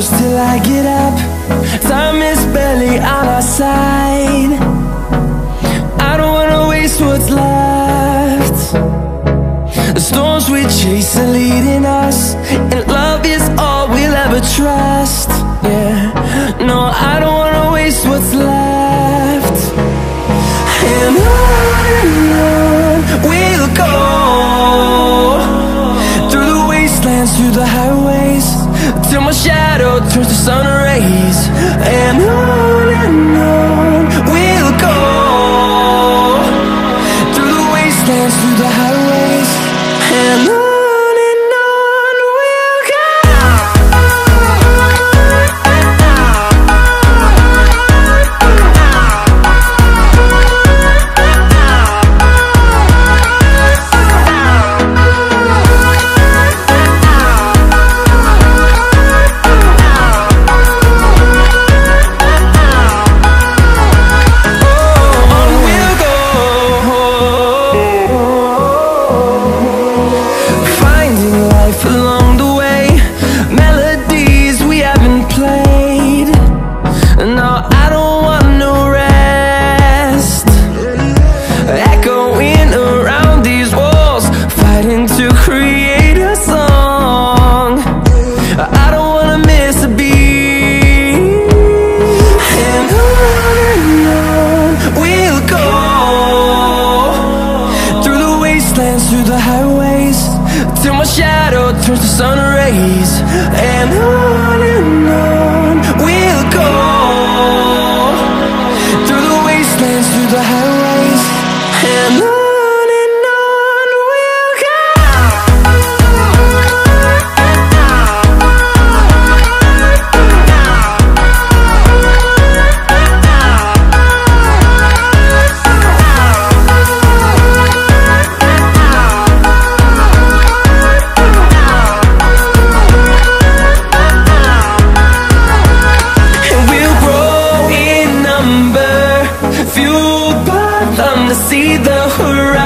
close till I get up. Time is barely on our side. I don't wanna waste what's left. The storms we chase are leading us, and love is all we'll ever trust. Yeah, no, I don't wanna waste what's left. And on we'll go, through the wastelands, through the highways, till my shadow turns to sun rays. And on we'll go, through the wastelands, through the highways, and on we'll go. Along the way, melodies we haven't played. No, I don't want no rest. Echoing around these walls, fighting to create a song. I don't wanna miss a beat. And on we'll go, through the wastelands, through the highways, till my shadow turns to sun rays. And on we'll go, through the wastelands, through the highways, and on we'll go. Fueled by them to see the horizon.